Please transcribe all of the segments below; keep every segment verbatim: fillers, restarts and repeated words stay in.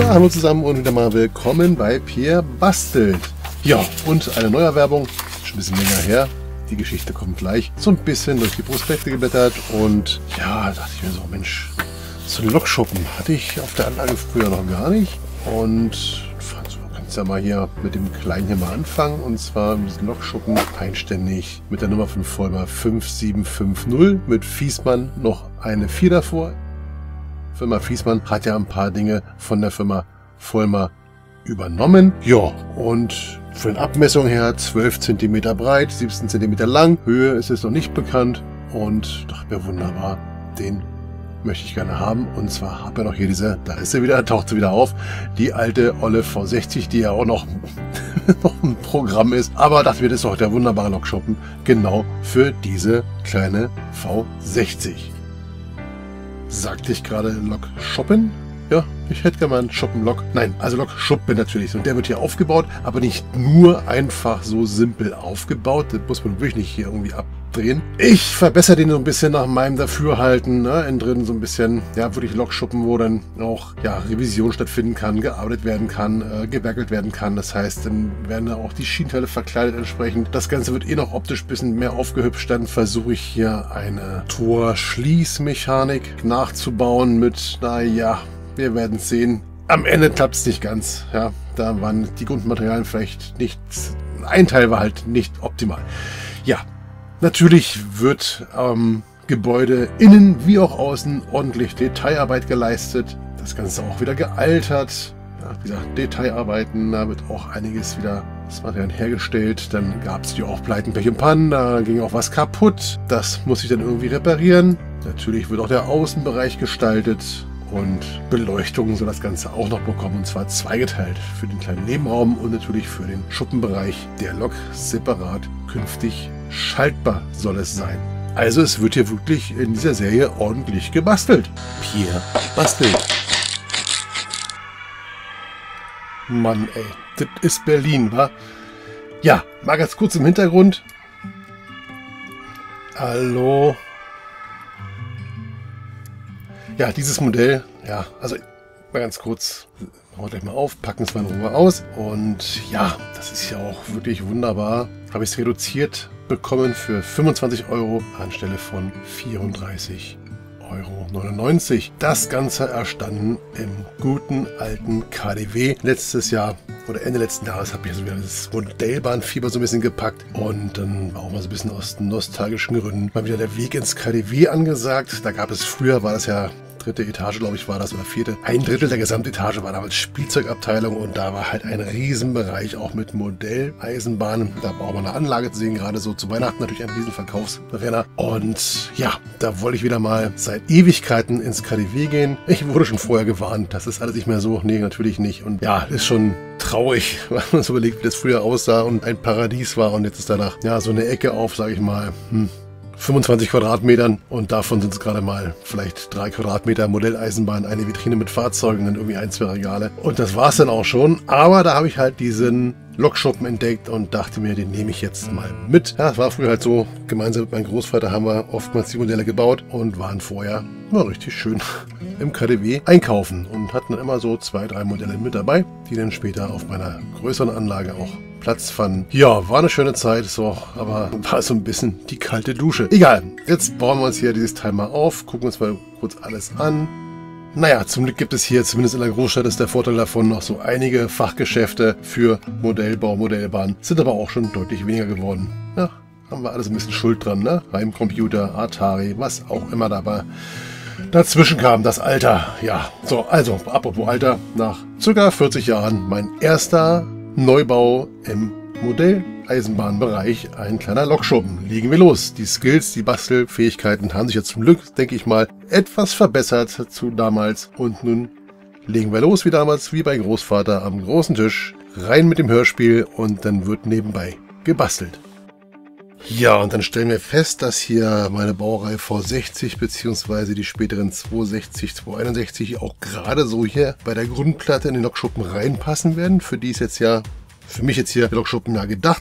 Ja, hallo zusammen und wieder mal willkommen bei Pierre Bastelt. Ja, und eine Neuerwerbung, schon ein bisschen länger her. Die Geschichte kommt gleich. So ein bisschen durch die Prospekte geblättert und ja, da dachte ich mir so, Mensch, so einen Lokschuppen hatte ich auf der Anlage früher noch gar nicht. Und fand so, kannst ja mal hier mit dem Kleinen hier mal anfangen. Und zwar mit diesem Lokschuppen einständig mit der Nummer von Vollmer fünf sieben fünf null mit Fiesmann noch eine vier davor. Firma Fiesmann hat ja ein paar Dinge von der Firma Vollmer übernommen. Ja, und von den Abmessungen her zwölf Zentimeter breit, siebzehn Zentimeter lang. Höhe ist es noch nicht bekannt. Und dachte mir, wunderbar, den möchte ich gerne haben. Und zwar habe ich noch hier diese, da ist sie wieder, taucht sie wieder auf, die alte olle V sechzig, die ja auch noch, noch ein Programm ist. Aber dachte mir, das ist doch der wunderbare Lokschuppen, genau für diese kleine V sechzig. Sagte ich gerade Lokschuppen? Ja, ich hätte gerne mal einen Schuppenlok. Nein, also Lokschuppen natürlich. Und der wird hier aufgebaut, aber nicht nur einfach so simpel aufgebaut. Das muss man wirklich nicht hier irgendwie abdrehen. Ich verbessere den so ein bisschen nach meinem Dafürhalten. Ne? Innen drin so ein bisschen, ja, wirklich Lokschuppen, wo dann auch, ja, Revision stattfinden kann, gearbeitet werden kann, äh, gewerkelt werden kann. Das heißt, dann werden da auch die Schienenteile verkleidet entsprechend. Das Ganze wird eh noch optisch ein bisschen mehr aufgehübscht. Dann versuche ich hier eine Tor-Schließmechanik nachzubauen mit, naja, wir werden es sehen. Am Ende klappt es nicht ganz. Ja, da waren die Grundmaterialien vielleicht nicht. Ein Teil war halt nicht optimal. Ja, natürlich wird am Gebäude innen wie auch außen ordentlich Detailarbeit geleistet. Das Ganze auch wieder gealtert. Ja, wie gesagt, Detailarbeiten, da wird auch einiges wieder das Material hergestellt. Dann gab es hier auch Pleiten, Pech und Pannen. Da ging auch was kaputt. Das muss ich dann irgendwie reparieren. Natürlich wird auch der Außenbereich gestaltet. Und Beleuchtung soll das Ganze auch noch bekommen, und zwar zweigeteilt für den kleinen Nebenraum und natürlich für den Schuppenbereich der Lok separat künftig schaltbar soll es sein. Also es wird hier wirklich in dieser Serie ordentlich gebastelt. Pierre Bastelt. Mann ey, das ist Berlin, wa? Ja, mal ganz kurz im Hintergrund. Hallo. Ja, dieses Modell, ja, also mal ganz kurz, machen wir gleich mal auf, packen es mal in Ruhe aus. Und ja, das ist ja auch wirklich wunderbar. Habe ich es reduziert bekommen für fünfundzwanzig Euro anstelle von vierunddreißig Euro neunundneunzig. Das Ganze erstanden im guten alten K D W. Letztes Jahr oder Ende letzten Jahres habe ich so wieder das Modellbahnfieber so ein bisschen gepackt. Und dann war auch mal so ein bisschen aus nostalgischen Gründen mal wieder der Weg ins K D W angesagt. Da gab es früher, war das ja dritte Etage, glaube ich, war das, oder vierte. Ein Drittel der Gesamtetage war damals Spielzeugabteilung und da war halt ein Riesenbereich auch mit Modelleisenbahnen. Da war auch mal eine Anlage zu sehen, gerade so zu Weihnachten natürlich ein Riesenverkaufsrenner. Und ja, da wollte ich wieder mal seit Ewigkeiten ins K D W gehen. Ich wurde schon vorher gewarnt, das ist alles nicht mehr so. Nee, natürlich nicht. Und ja, ist schon traurig, wenn man so überlegt, wie das früher aussah und ein Paradies war und jetzt ist danach, ja, so eine Ecke auf, sage ich mal, hm, fünfundzwanzig Quadratmetern und davon sind es gerade mal vielleicht drei Quadratmeter Modelleisenbahn, eine Vitrine mit Fahrzeugen, dann irgendwie ein, zwei Regale. Und das war es dann auch schon. Aber da habe ich halt diesen Lokschuppen entdeckt und dachte mir, den nehme ich jetzt mal mit. Ja, es war früher halt so, gemeinsam mit meinem Großvater haben wir oftmals die Modelle gebaut und waren vorher mal richtig schön im K D W einkaufen und hatten dann immer so zwei, drei Modelle mit dabei, die dann später auf meiner größeren Anlage auch Platz fanden. Ja, war eine schöne Zeit, so, aber war so ein bisschen die kalte Dusche. Egal, jetzt bauen wir uns hier dieses Teil mal auf, gucken uns mal kurz alles an. Naja, zum Glück gibt es hier, zumindest in der Großstadt ist der Vorteil davon, noch so einige Fachgeschäfte für Modellbau, Modellbahn. Sind aber auch schon deutlich weniger geworden. Ja, haben wir alles ein bisschen Schuld dran, ne? Heimcomputer, Atari, was auch immer dabei dazwischen kam, das Alter. Ja, so, also, apropos Alter, nach circa vierzig Jahren mein erster Neubau im Modelleisenbahnbereich, ein kleiner Lokschuppen. Legen wir los. Die Skills, die Bastelfähigkeiten haben sich jetzt zum Glück, denke ich mal, etwas verbessert zu damals. Und nun legen wir los wie damals, wie bei Großvater am großen Tisch. Rein mit dem Hörspiel und dann wird nebenbei gebastelt. Ja, und dann stellen wir fest, dass hier meine Baureihe V sechzig bzw. die späteren zweihundertsechzig, zweihunderteinundsechzig auch gerade so hier bei der Grundplatte in den Lokschuppen reinpassen werden. Für die ist jetzt ja, für mich jetzt hier der Lokschuppen ja gedacht. Ja,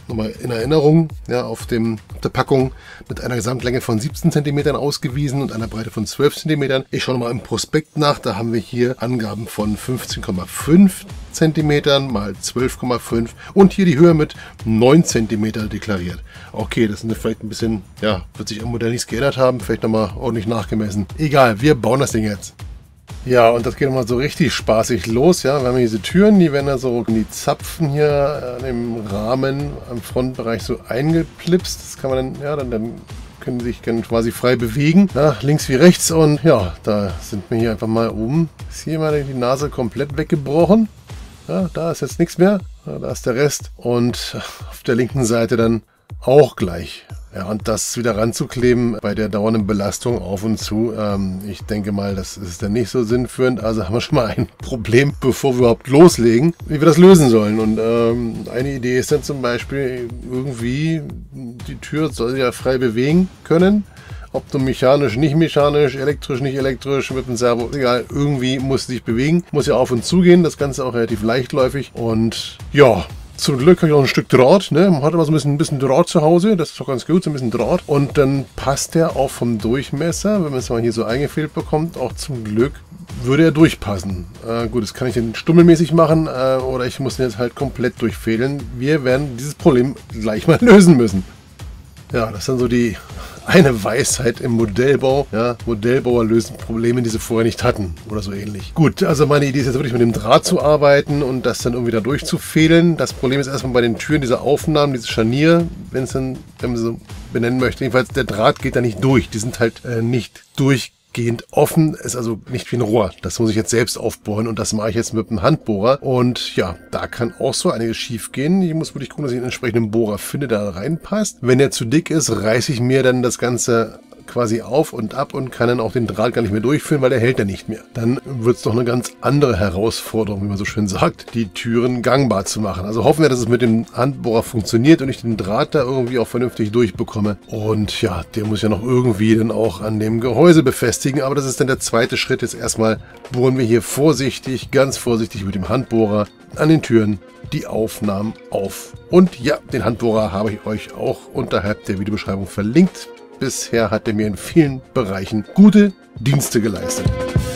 nochmal in Erinnerung, ja, auf, dem, auf der Packung mit einer Gesamtlänge von siebzehn Zentimetern ausgewiesen und einer Breite von zwölf Zentimetern. Ich schaue nochmal im Prospekt nach, da haben wir hier Angaben von fünfzehn Komma fünf Zentimetern mal zwölf Komma fünf und hier die Höhe mit neun Zentimeter deklariert. Okay, das ist vielleicht ein bisschen, ja, wird sich am Modell nichts geändert haben, vielleicht nochmal ordentlich nachgemessen. Egal, wir bauen das Ding jetzt. Ja, und das geht mal so richtig spaßig los, ja. Wir haben hier diese Türen, die werden da so in die Zapfen hier an dem Rahmen am Frontbereich so eingeplipst. Das kann man dann, ja, dann, dann können die sich dann quasi frei bewegen, ja, links wie rechts. Und ja, da sind wir hier einfach mal oben. Ist hier mal die Nase komplett weggebrochen. Ja, da ist jetzt nichts mehr. Ja, da ist der Rest. Und auf der linken Seite dann auch gleich. Ja, und das wieder ranzukleben bei der dauernden Belastung auf und zu, ähm, ich denke mal, das ist dann nicht so sinnführend. Also haben wir schon mal ein Problem, bevor wir überhaupt loslegen, wie wir das lösen sollen. Und ähm, eine Idee ist dann zum Beispiel irgendwie, die Tür soll sich ja frei bewegen können. Ob du mechanisch, nicht mechanisch, elektrisch, nicht elektrisch, mit dem Servo, egal, irgendwie muss sie sich bewegen, muss ja auf und zu gehen, das Ganze auch relativ leichtläufig. Und ja, zum Glück habe ich auch ein Stück Draht, ne? Man hat immer so ein bisschen, ein bisschen Draht zu Hause, das ist doch ganz gut, so ein bisschen Draht. Und dann passt der auch vom Durchmesser, wenn man es mal hier so eingefädelt bekommt, auch zum Glück würde er durchpassen. Äh, gut, das kann ich dann stummelmäßig machen äh, oder ich muss den jetzt halt komplett durchfädeln. Wir werden dieses Problem gleich mal lösen müssen. Ja, das sind so die eine Weisheit im Modellbau. Ja, Modellbauer lösen Probleme, die sie vorher nicht hatten oder so ähnlich. Gut, also meine Idee ist jetzt wirklich mit dem Draht zu arbeiten und das dann irgendwie da durchzufädeln. Das Problem ist erstmal bei den Türen, diese Aufnahmen, dieses Scharnier, wenn es dann, wenn man so benennen möchte. Jedenfalls, der Draht geht da nicht durch. Die sind halt äh, nicht durchgehend offen, ist also nicht wie ein Rohr. Das muss ich jetzt selbst aufbohren und das mache ich jetzt mit einem Handbohrer. Und ja, da kann auch so einiges schief gehen. Ich muss wirklich gucken, dass ich einen entsprechenden Bohrer finde, der da reinpasst. Wenn der zu dick ist, reiße ich mir dann das Ganze quasi auf und ab und kann dann auch den Draht gar nicht mehr durchführen, weil der hält ja nicht mehr. Dann wird es doch eine ganz andere Herausforderung, wie man so schön sagt, die Türen gangbar zu machen. Also hoffen wir, dass es mit dem Handbohrer funktioniert und ich den Draht da irgendwie auch vernünftig durchbekomme. Und ja, der muss ja noch irgendwie dann auch an dem Gehäuse befestigen, aber das ist dann der zweite Schritt. Jetzt erstmal bohren wir hier vorsichtig, ganz vorsichtig mit dem Handbohrer an den Türen die Aufnahmen auf. Und ja, den Handbohrer habe ich euch auch unterhalb der Videobeschreibung verlinkt. Bisher hat er mir in vielen Bereichen gute Dienste geleistet.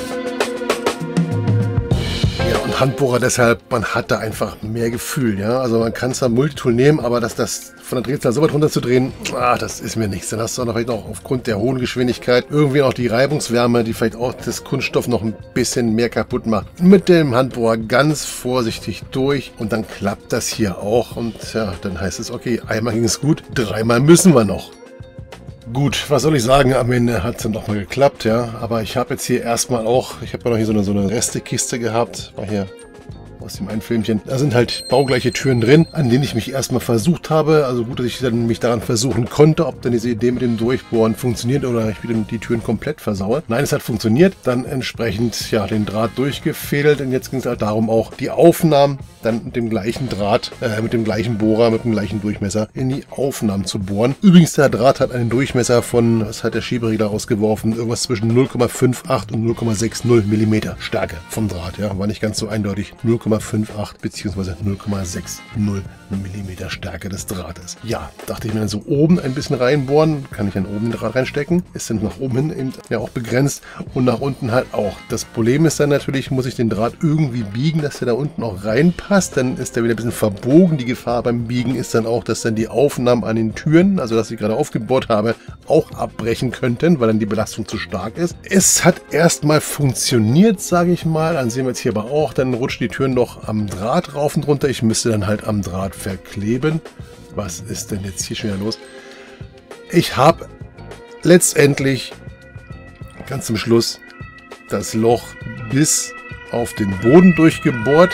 Ja, und Handbohrer deshalb, man hat da einfach mehr Gefühl. Ja? Also man kann zwar Multitool nehmen, aber dass das von der Drehzahl so weit runterzudrehen, ah, das ist mir nichts. Dann hast du auch noch, vielleicht noch aufgrund der hohen Geschwindigkeit irgendwie noch die Reibungswärme, die vielleicht auch das Kunststoff noch ein bisschen mehr kaputt macht. Mit dem Handbohrer ganz vorsichtig durch und dann klappt das hier auch. Und ja, dann heißt es, okay, einmal ging es gut, dreimal müssen wir noch. Gut, was soll ich sagen, am Ende hat es dann doch mal geklappt, ja. Aber ich habe jetzt hier erstmal auch, ich habe ja noch hier so eine, so eine Restekiste gehabt, war hier aus dem einen Filmchen. Da sind halt baugleiche Türen drin, an denen ich mich erstmal versucht habe. Also gut, dass ich dann mich daran versuchen konnte, ob dann diese Idee mit dem Durchbohren funktioniert oder ich wieder die Türen komplett versaue. Nein, es hat funktioniert. Dann entsprechend ja den Draht durchgefädelt und jetzt ging es halt darum, auch die Aufnahmen dann mit dem gleichen Draht, äh, mit dem gleichen Bohrer, mit dem gleichen Durchmesser in die Aufnahmen zu bohren. Übrigens, der Draht hat einen Durchmesser von, was hat der Schieberegler rausgeworfen, irgendwas zwischen null Komma fünfundachtzig und null Komma sechzig Millimeter Stärke vom Draht. Ja, war nicht ganz so eindeutig. null Komma fünfundachtzig bzw. null Komma sechzig Millimeter Stärke des Drahtes. Ja, dachte ich mir dann so oben ein bisschen reinbohren, kann ich dann oben den Draht reinstecken. Ist dann nach oben hin eben ja auch begrenzt und nach unten halt auch. Das Problem ist dann natürlich, muss ich den Draht irgendwie biegen, dass der da unten auch reinpasst. Dann ist der wieder ein bisschen verbogen. Die Gefahr beim Biegen ist dann auch, dass dann die Aufnahmen an den Türen, also dass ich gerade aufgebohrt habe, auch abbrechen könnten, weil dann die Belastung zu stark ist. Es hat erstmal funktioniert, sage ich mal. Dann sehen wir jetzt hier aber auch, dann rutschen die Türen noch am Draht rauf und runter. Ich müsste dann halt am Draht verkleben. Was ist denn jetzt hier schon wieder los? Ich habe letztendlich ganz zum Schluss das Loch bis auf den Boden durchgebohrt.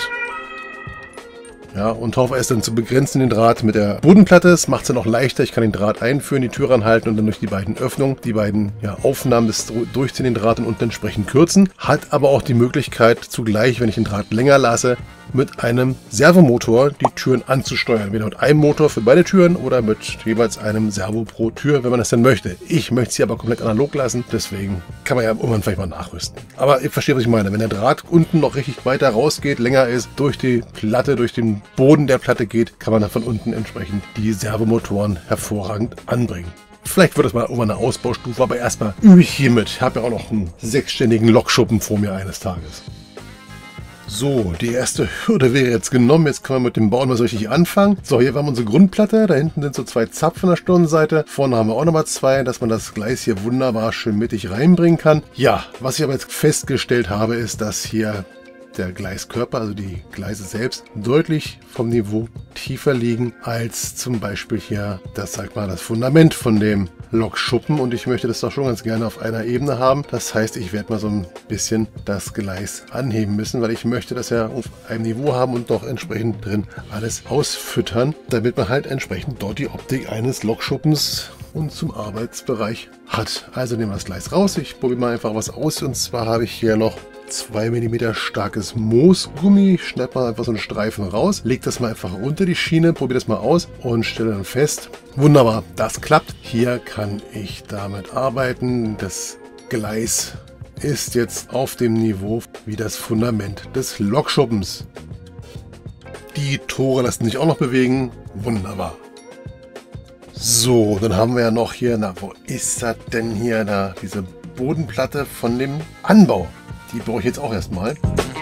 Ja, und hoffe es dann zu begrenzen, den Draht mit der Bodenplatte. Das macht es dann auch leichter. Ich kann den Draht einführen, die Tür ranhalten und dann durch die beiden Öffnungen, die beiden ja, Aufnahmen des Durchziehen den Draht und unten entsprechend kürzen. Hat aber auch die Möglichkeit zugleich, wenn ich den Draht länger lasse, mit einem Servomotor die Türen anzusteuern. Entweder mit einem Motor für beide Türen oder mit jeweils einem Servo pro Tür, wenn man das denn möchte. Ich möchte sie aber komplett analog lassen, deswegen kann man ja irgendwann vielleicht mal nachrüsten. Aber ihr versteht, was ich meine. Wenn der Draht unten noch richtig weiter rausgeht, länger ist, durch die Platte, durch den Boden der Platte geht, kann man dann von unten entsprechend die Servomotoren hervorragend anbringen. Vielleicht wird das mal irgendwann eine Ausbaustufe, aber erstmal übe ich hiermit. Ich habe ja auch noch einen sechsständigen Lokschuppen vor mir eines Tages. So, die erste Hürde wäre jetzt genommen. Jetzt können wir mit dem Bauen mal so richtig anfangen. So, hier haben wir unsere Grundplatte. Da hinten sind so zwei Zapfen an der Stirnseite. Vorne haben wir auch nochmal zwei, dass man das Gleis hier wunderbar schön mittig reinbringen kann. Ja, was ich aber jetzt festgestellt habe, ist, dass hier der Gleiskörper, also die Gleise selbst, deutlich vom Niveau tiefer liegen als zum Beispiel hier das, sag mal, das Fundament von dem Lokschuppen, und ich möchte das doch schon ganz gerne auf einer Ebene haben. Das heißt, ich werde mal so ein bisschen das Gleis anheben müssen, weil ich möchte das ja auf einem Niveau haben und doch entsprechend drin alles ausfüttern, damit man halt entsprechend dort die Optik eines Lokschuppens und zum Arbeitsbereich hat. Also nehmen wir das Gleis raus. Ich probiere mal einfach was aus, und zwar habe ich hier noch zwei Millimeter starkes Moosgummi. Ich schneide mal einfach so einen Streifen raus, lege das mal einfach unter die Schiene, probiere das mal aus und stelle dann fest, wunderbar, das klappt. Hier kann ich damit arbeiten. Das Gleis ist jetzt auf dem Niveau wie das Fundament des Lokschuppens. Die Tore lassen sich auch noch bewegen. Wunderbar. So, dann haben wir ja noch hier, na, wo ist das denn hier, da, diese Bodenplatte von dem Anbau. Die brauche ich jetzt auch erstmal.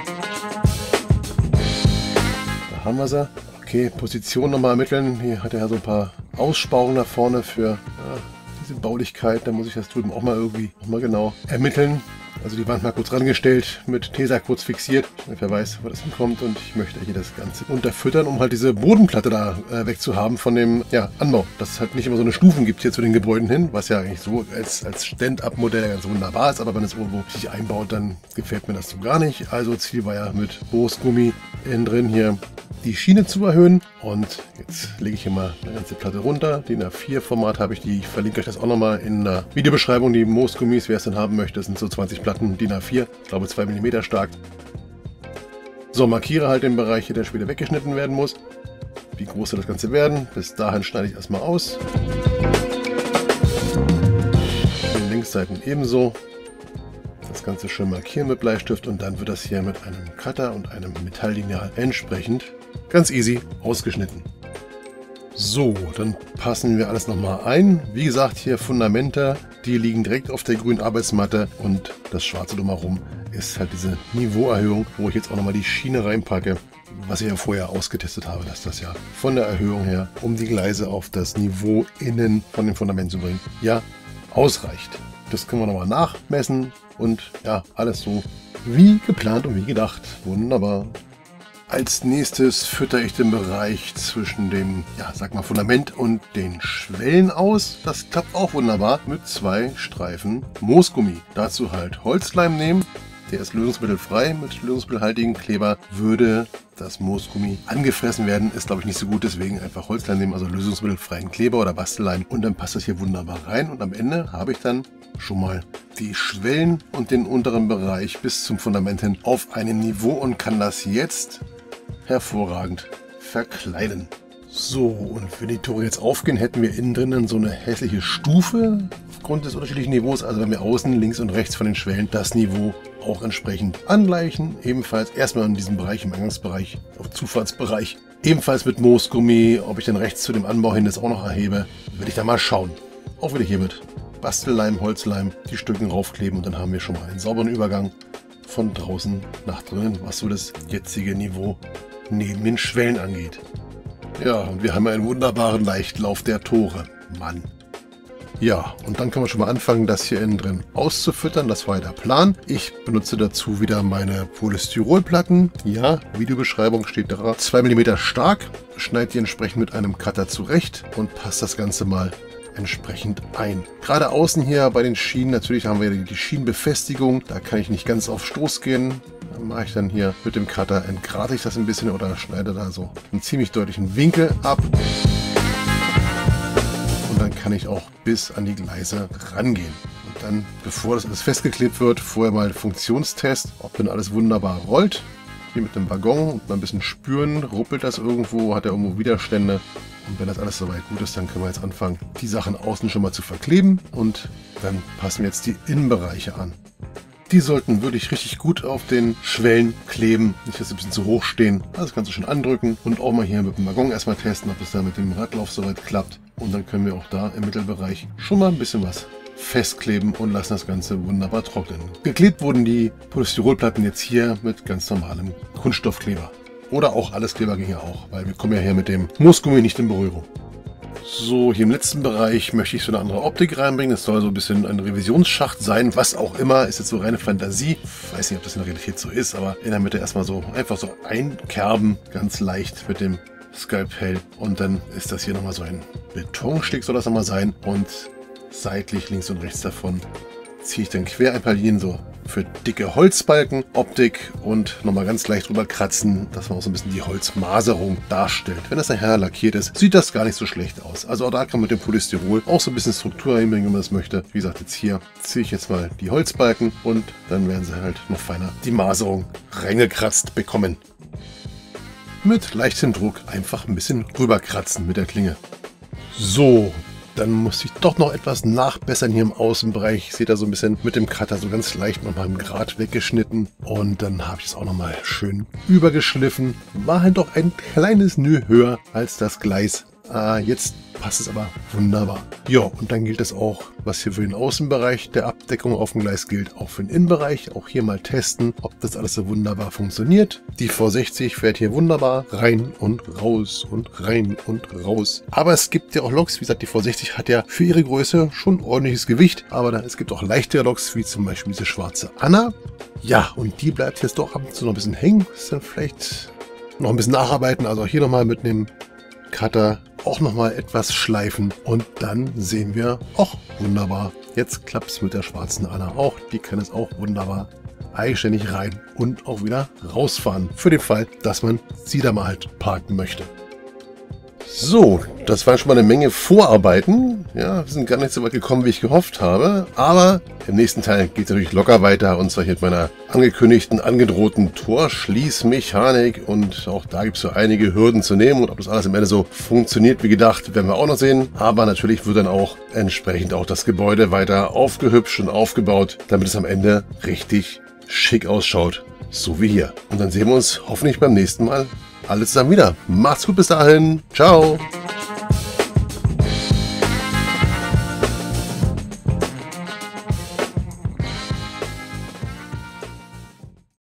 Da haben wir sie. Okay, Position nochmal ermitteln. Hier hat er ja so ein paar Aussparungen da vorne für ja, diese Baulichkeit. Da muss ich das drüben auch mal irgendwie noch mal genau ermitteln. Also die Wand mal kurz rangestellt, mit Tesa kurz fixiert. Wer weiß, wo das hinkommt, und ich möchte hier das Ganze unterfüttern, um halt diese Bodenplatte da äh, wegzuhaben von dem ja, Anbau. Dass es halt nicht immer so eine Stufen gibt hier zu den Gebäuden hin, was ja eigentlich so als, als Stand-up-Modell ganz wunderbar ist, aber wenn es irgendwo sich einbaut, dann gefällt mir das so gar nicht. Also Ziel war ja mit Moosgummi innen drin hier die Schiene zu erhöhen, und jetzt lege ich hier mal eine ganze Platte runter. D I N A vier Format habe ich, die ich verlinke euch das auch nochmal in der Videobeschreibung. Die Moosgummis, wer es denn haben möchte, sind so zwanzig Platten D I N A vier, ich glaube zwei Millimeter stark. So, markiere halt den Bereich hier, der später weggeschnitten werden muss. Wie groß soll das Ganze werden? Bis dahin schneide ich erstmal aus. Den Linksseiten ebenso. Das Ganze schön markieren mit Bleistift, und dann wird das hier mit einem Cutter und einem Metalllineal entsprechend ganz easy ausgeschnitten. So, dann passen wir alles nochmal ein. Wie gesagt, hier Fundamente, die liegen direkt auf der grünen Arbeitsmatte, und das Schwarze drumherum ist halt diese Niveauerhöhung, wo ich jetzt auch nochmal die Schiene reinpacke, was ich ja vorher ausgetestet habe, dass das ja von der Erhöhung her, um die Gleise auf das Niveau innen von dem Fundament zu bringen, ja ausreicht. Das können wir nochmal nachmessen, und ja, alles so wie geplant und wie gedacht. Wunderbar. Als nächstes fütter ich den Bereich zwischen dem, ja, sag mal, Fundament und den Schwellen aus. Das klappt auch wunderbar mit zwei Streifen Moosgummi. Dazu halt Holzleim nehmen. Der ist lösungsmittelfrei. Mit lösungsmittelhaltigen Kleber würde das Moosgummi angefressen werden. Ist, glaube ich, nicht so gut. Deswegen einfach Holzleim nehmen, also lösungsmittelfreien Kleber oder Bastelleim. Und dann passt das hier wunderbar rein. Und am Ende habe ich dann schon mal die Schwellen und den unteren Bereich bis zum Fundament hin auf einem Niveau und kann das jetzt hervorragend verkleiden. So, und wenn die Tore jetzt aufgehen, hätten wir innen drinnen so eine hässliche Stufe aufgrund des unterschiedlichen Niveaus. Also wenn wir außen, links und rechts von den Schwellen das Niveau auch entsprechend angleichen. Ebenfalls erstmal in diesem Bereich, im Eingangsbereich, auf Zufahrtsbereich. Ebenfalls mit Moosgummi. Ob ich dann rechts zu dem Anbau hin das auch noch erhebe, werde ich da mal schauen. Auch wieder hier mit Bastelleim, Holzleim, die Stücken raufkleben, und dann haben wir schon mal einen sauberen Übergang von draußen nach drinnen, was so das jetzige Niveau neben den Schwellen angeht. Ja, und wir haben einen wunderbaren Leichtlauf der Tore. Mann. Ja, und dann können wir schon mal anfangen, das hier innen drin auszufüttern. Das war ja der Plan. Ich benutze dazu wieder meine Polystyrolplatten. Ja, Videobeschreibung steht da. zwei Millimeter stark. Schneide die entsprechend mit einem Cutter zurecht und passe das Ganze mal entsprechend ein. Gerade außen hier bei den Schienen, natürlich haben wir die Schienenbefestigung. Da kann ich nicht ganz auf Stoß gehen. Dann mache ich dann hier mit dem Cutter, entgrate ich das ein bisschen oder schneide da so einen ziemlich deutlichen Winkel ab. Und dann kann ich auch bis an die Gleise rangehen. Und dann, bevor das alles festgeklebt wird, vorher mal Funktionstest, ob dann alles wunderbar rollt. hier mit dem Waggon und mal ein bisschen spüren, ruppelt das irgendwo, hat er irgendwo Widerstände. Und wenn das alles soweit gut ist, dann können wir jetzt anfangen, die Sachen außen schon mal zu verkleben und dann passen wir jetzt die Innenbereiche an. Die sollten wirklich richtig gut auf den Schwellen kleben, nicht dass sie ein bisschen zu hoch stehen. Also das Ganze schön andrücken und auch mal hier mit dem Waggon erstmal testen, ob es da mit dem Radlauf soweit klappt. Und dann können wir auch da im Mittelbereich schon mal ein bisschen was festkleben und lassen das Ganze wunderbar trocknen. Geklebt wurden die Polystyrolplatten jetzt hier mit ganz normalem Kunststoffkleber. Oder auch Alleskleber ging ja auch, weil wir kommen ja hier mit dem Moosgummi nicht in Berührung. So, hier im letzten Bereich möchte ich so eine andere Optik reinbringen. Es soll so ein bisschen ein Revisionsschacht sein, was auch immer. Ist jetzt so reine Fantasie. Ich weiß nicht, ob das in der Realität so ist, aber in der Mitte erstmal so einfach so einkerben, ganz leicht mit dem Skalpell. Und dann ist das hier nochmal so ein Betonstück, soll das nochmal sein. Und seitlich links und rechts davon ziehe ich dann quer ein paar Linien so für dicke Holzbalken, Optik und nochmal ganz leicht drüber kratzen, dass man auch so ein bisschen die Holzmaserung darstellt. Wenn das nachher lackiert ist, sieht das gar nicht so schlecht aus. Also auch da kann man mit dem Polystyrol auch so ein bisschen Struktur hinbringen, wenn man das möchte. Wie gesagt, jetzt hier ziehe ich jetzt mal die Holzbalken und dann werden sie halt noch feiner die Maserung reingekratzt bekommen. Mit leichtem Druck einfach ein bisschen rüberkratzen mit der Klinge. So. Dann muss ich doch noch etwas nachbessern hier im Außenbereich. Seht ihr so ein bisschen mit dem Cutter so ganz leicht nochmal im Grat weggeschnitten. Und dann habe ich es auch nochmal schön übergeschliffen. War halt doch ein kleines Nü höher als das Gleis. Ah, jetzt passt es aber wunderbar. Ja, und dann gilt es auch, was hier für den Außenbereich der Abdeckung auf dem Gleis gilt, auch für den Innenbereich. Auch hier mal testen, ob das alles so wunderbar funktioniert. Die V sechzig fährt hier wunderbar rein und raus und rein und raus. Aber es gibt ja auch Loks, wie gesagt, die V sechzig hat ja für ihre Größe schon ordentliches Gewicht. Aber da, es gibt auch leichtere Loks, wie zum Beispiel diese schwarze Anna. Ja, und die bleibt jetzt doch ab und zu noch ein bisschen hängen. Ist dann vielleicht noch ein bisschen nacharbeiten. Also hier nochmal mit einem Cutter auch nochmal etwas schleifen und dann sehen wir, ach wunderbar, jetzt klappt es mit der schwarzen Anna auch, die kann es auch wunderbar eigenständig rein und auch wieder rausfahren, für den Fall, dass man sie da mal halt parken möchte. So, das waren schon mal eine Menge Vorarbeiten. Ja, wir sind gar nicht so weit gekommen, wie ich gehofft habe. Aber im nächsten Teil geht es natürlich locker weiter. Und zwar hier mit meiner angekündigten, angedrohten Torschließmechanik. Und auch da gibt es so einige Hürden zu nehmen. Und ob das alles am Ende so funktioniert wie gedacht, werden wir auch noch sehen. Aber natürlich wird dann auch entsprechend auch das Gebäude weiter aufgehübscht und aufgebaut, damit es am Ende richtig schick ausschaut. So wie hier. Und dann sehen wir uns hoffentlich beim nächsten Mal alle zusammen wieder. Macht's gut bis dahin. Ciao.